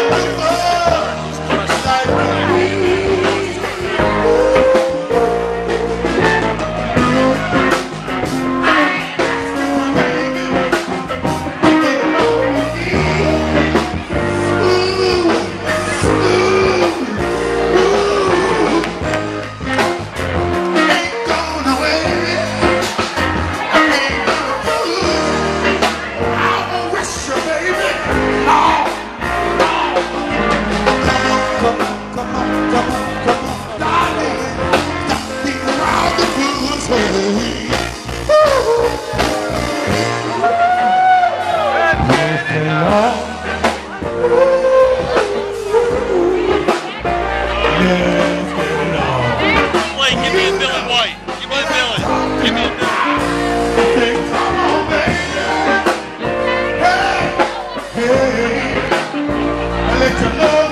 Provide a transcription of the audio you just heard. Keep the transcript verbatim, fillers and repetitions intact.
Wait, give me a Billy White. Give me a Billy. Give me a Billy. Come on, baby. Hey, hey. I let you know.